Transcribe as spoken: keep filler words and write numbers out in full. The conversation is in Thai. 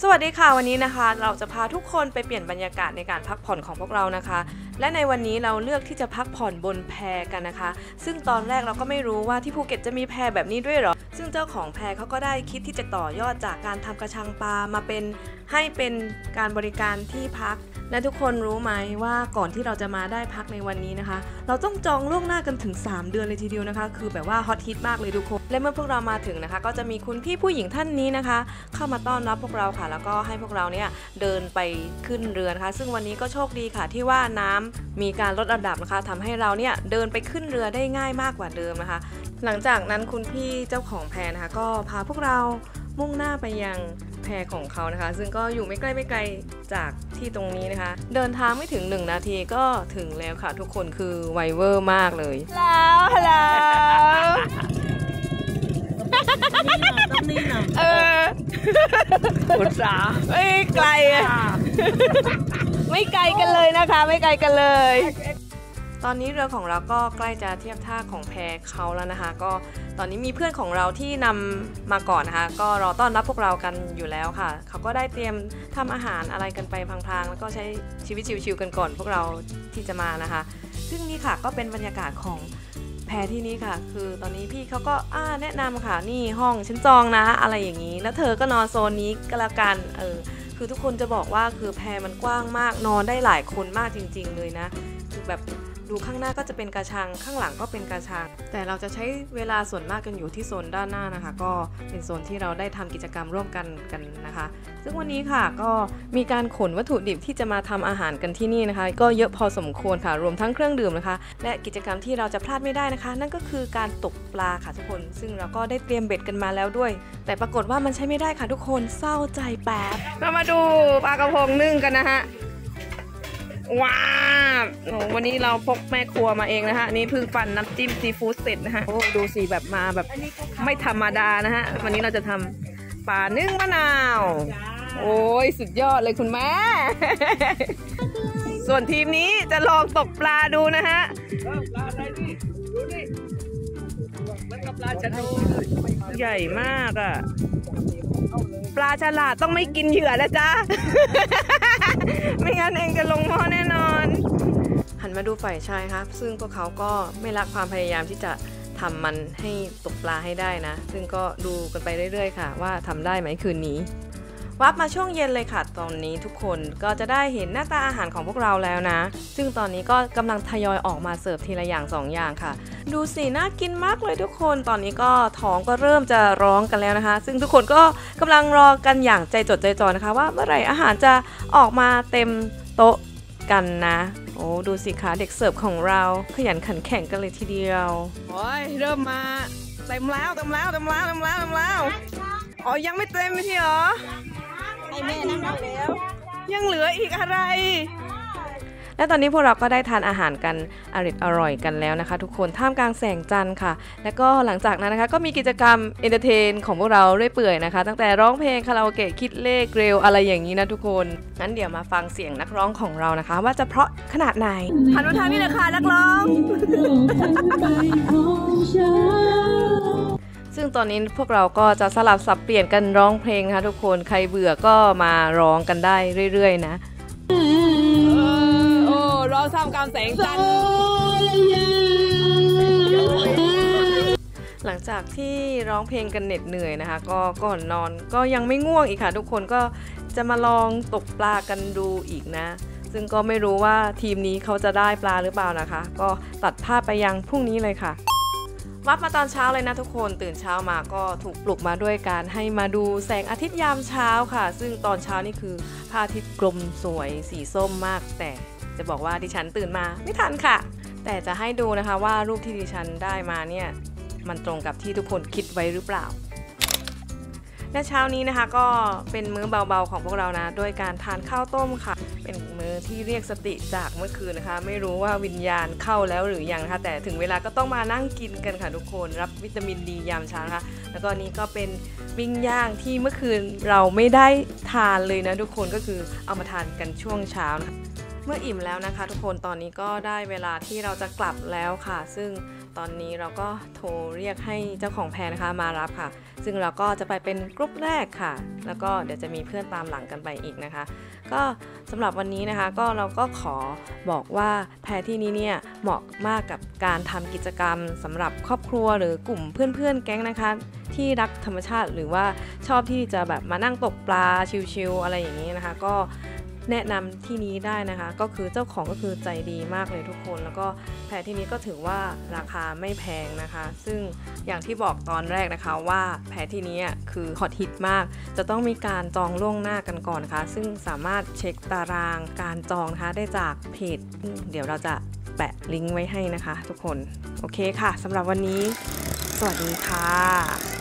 สวัสดีค่ะวันนี้นะคะเราจะพาทุกคนไปเปลี่ยนบรรยากาศในการพักผ่อนของพวกเรานะคะและในวันนี้เราเลือกที่จะพักผ่อนบนแพกันนะคะซึ่งตอนแรกเราก็ไม่รู้ว่าที่ภูเก็ตจะมีแพแบบนี้ด้วยหรอซึ่งเจ้าของแพเขาก็ได้คิดที่จะต่อยอดจากการทำกระชังปลามาเป็นให้เป็นการบริการที่พักและทุกคนรู้ไหมว่าก่อนที่เราจะมาได้พักในวันนี้นะคะเราต้องจองล่วงหน้ากันถึงสามเดือนเลยทีเดียวนะคะคือแบบว่าฮอตฮิตมากเลยทุกคนและเมื่อพวกเรามาถึงนะคะก็จะมีคุณพี่ผู้หญิงท่านนี้นะคะเข้ามาต้อนรับพวกเราค่ะแล้วก็ให้พวกเราเนี่ยเดินไปขึ้นเรือนะคะซึ่งวันนี้ก็โชคดีค่ะที่ว่าน้ำมีการลดระดับนะคะทำให้เราเนี่ยเดินไปขึ้นเรือได้ง่ายมากกว่าเดิมนะคะหลังจากนั้นคุณพี่เจ้าของแพนะคะก็พาพวกเรามุ่งหน้าไปยังแพของเขานะคะซึ่งก็อยู่ไม่ใกล้ไม่ไกลจากที่ตรงนี้นะคะเดินทางไม่ถึงหนึ่งนาทีก็ถึงแล้วค่ะทุกคนคือไวเวอร์มากเลยแล้วฮัลโหลต้องนี่นะเอออุตส่าห์ไม่ไกลไม่ไกลกันเลยนะคะไม่ไกลกันเลยตอนนี้เรือของเราก็ใกล้จะเทียบท่าของแพเขาแล้วนะคะก็ตอนนี้มีเพื่อนของเราที่นำมาก่อนนะคะก็รอต้อนรับพวกเรากันอยู่แล้วค่ะเขาก็ได้เตรียมทำอาหารอะไรกันไปพลางๆแล้วก็ใช้ชีวิตชิวๆกันก่อนพวกเราที่จะมานะคะซึ่งนี่ค่ะก็เป็นบรรยากาศของแพที่นี้ค่ะคือตอนนี้พี่เขาก็อ่าแนะนำค่ะนี่ห้องฉันจองนะอะไรอย่างนี้แล้วเธอก็นอนโซนนี้ก็แล้วกันเออคือทุกคนจะบอกว่าคือแพมันกว้างมากนอนได้หลายคนมากจริงๆเลยนะคือแบบดูข้างหน้าก็จะเป็นกระชังข้างหลังก็เป็นกระชังแต่เราจะใช้เวลาส่วนมากกันอยู่ที่โซนด้านหน้านะคะก็เป็นโซนที่เราได้ทำกิจกรรมร่วมกันกันนะคะซึ่งวันนี้ค่ะก็มีการขนวัตถุดิบที่จะมาทำอาหารกันที่นี่นะคะก็เยอะพอสมควรค่ะรวมทั้งเครื่องดื่มนะคะและกิจกรรมที่เราจะพลาดไม่ได้นะคะนั่นก็คือการตกปลาค่ะทุกคนซึ่งเราก็ได้เตรียมเบ็ดกันมาแล้วด้วยแต่ปรากฏว่ามันใช้ไม่ได้ค่ะทุกคนเศร้าใจแป๊บเรามาดูปลากระพงนึ่งกันนะฮะว้าววันนี้เราพกแม่ครัวมาเองนะฮะนี่เพิ่งปั่นน้ำจิ้มซีฟู้ดเสร็จนะฮะโอ้ดูสิแบบมาแบบไม่ธรรมดานะฮะวันนี้เราจะทำปลานึ่งมะนาวโอ้ยสุดยอดเลยคุณแม่ ส่วนทีมนี้จะลองตกปลาดูนะฮะปลาอะไรนี่ดูนี่มันกับปลาชะโดใหญ่มากอ่ะปลาฉลาดต้องไม่กินเหยื่อนะจ๊ะ ไม่งั้นเองจะลงหม้อแน่นอนหันมาดูฝ่ายชายครับซึ่งพวกเขาก็ไม่ละความพยายามที่จะทำมันให้ตกปลาให้ได้นะซึ่งก็ดูกันไปเรื่อยๆค่ะว่าทำได้ไหมคืนนี้วับมาช่วงเย็นเลยค่ะตอนนี้ทุกคนก็จะได้เห็นหน้าตาอาหารของพวกเราแล้วนะซึ่งตอนนี้ก็กำลังทยอยออกมาเสิร์ฟทีละอย่างสองอย่างค่ะดูสิน่ากินมากเลยทุกคนตอนนี้ก็ท้องก็เริ่มจะร้องกันแล้วนะคะซึ่งทุกคนก็กำลังรอกันอย่างใจจดใจจ่อนะคะว่าเมื่อไหร่อาหารจะออกมาเต็มโต๊ะกันนะโอ้ดูสิคะเด็กเสิร์ฟของเราขยันขันแข่งกันเลยทีเดียวโอ้ยเริ่มมาเต็มแล้วเต็มแล้วเต็มแล้วเต็มแล้วเต็มแล้วอ๋อยังไม่เต็มไม่ใช่หรอไอแม่นั่งนับแล้วยังเหลืออีกอะไรและตอนนี้พวกเราก็ได้ทานอาหารกันอร่อยอร่อยกันแล้วนะคะทุกคนท่ามกลางแสงจันทร์ค่ะและก็หลังจากนั้นนะคะก็มีกิจกรรมเอนเตอร์เทนของพวกเราเรื่อยเปื่อยนะคะตั้งแต่ร้องเพลงคาราโอเกะคิดเลขเร็วอะไรอย่างนี้นะทุกคนงั้นเดี๋ยวมาฟังเสียงนักร้องของเรานะคะว่าจะเพราะขนาดไหนหันมาทางนี้เลยค่ะนักร้องซึ่งตอนนี้พวกเราก็จะสลับสับเปลี่ยนกันร้องเพลงนะคะทุกคนใครเบื่อก็มาร้องกันได้เรื่อยๆนะโอ้ร้องท่ามกลางแสงจันทร์หลังจากที่ร้องเพลงกันเหน็ดเหนื่อยนะคะก็ก่อนนอนก็ยังไม่ง่วงอีกค่ะทุกคนก็จะมาลองตกปลากันดูอีกนะซึ่งก็ไม่รู้ว่าทีมนี้เขาจะได้ปลาหรือเปล่านะคะก็ตัดภาพไปยังพรุ่งนี้เลยค่ะวับมาตอนเช้าเลยนะทุกคนตื่นเช้ามาก็ถูกปลุกมาด้วยการให้มาดูแสงอาทิตย์ยามเช้าค่ะซึ่งตอนเช้านี่คือพระอาทิตย์กลมสวยสีส้มมากแต่จะบอกว่าดิฉันตื่นมาไม่ทันค่ะแต่จะให้ดูนะคะว่ารูปที่ดิฉันได้มาเนี่ยมันตรงกับที่ทุกคนคิดไว้หรือเปล่าและเช้านี้นะคะก็เป็นมื้อเบาๆของพวกเรานะโดยการทานข้าวต้มค่ะเป็นมื้อที่เรียกสติจากเมื่อคืนนะคะไม่รู้ว่าวิญญาณเข้าแล้วหรือยังนะคะแต่ถึงเวลาก็ต้องมานั่งกินกันค่ะทุกคนรับวิตามินดียามเช้านะคะแล้วก็นี้ก็เป็นปิ้งย่างที่เมื่อคืนเราไม่ได้ทานเลยนะทุกคนก็คือเอามาทานกันช่วงเช้านะคะเมื่ออิ่มแล้วนะคะทุกคนตอนนี้ก็ได้เวลาที่เราจะกลับแล้วค่ะซึ่งตอนนี้เราก็โทรเรียกให้เจ้าของแพนะคะมารับค่ะซึ่งเราก็จะไปเป็นกรุ๊ปแรกค่ะแล้วก็เดี๋ยวจะมีเพื่อนตามหลังกันไปอีกนะคะก็สำหรับวันนี้นะคะก็เราก็ขอบอกว่าแพที่นี้เนี่ยเหมาะมากกับการทำกิจกรรมสำหรับครอบครัวหรือกลุ่มเพื่อนๆแก๊งนะคะที่รักธรรมชาติหรือว่าชอบที่จะแบบมานั่งตกปลาชิลๆอะไรอย่างนี้นะคะก็แนะนำที่นี้ได้นะคะก็คือเจ้าของก็คือใจดีมากเลยทุกคนแล้วก็แพที่นี้ก็ถือว่าราคาไม่แพงนะคะซึ่งอย่างที่บอกตอนแรกนะคะว่าแพที่นี้คือฮอตฮิตมากจะต้องมีการจองล่วงหน้ากันก่อนนะคะซึ่งสามารถเช็คตารางการจองนะคะได้จากเพจเดี๋ยวเราจะแปะลิงก์ไว้ให้นะคะทุกคนโอเคค่ะสำหรับวันนี้สวัสดีค่ะ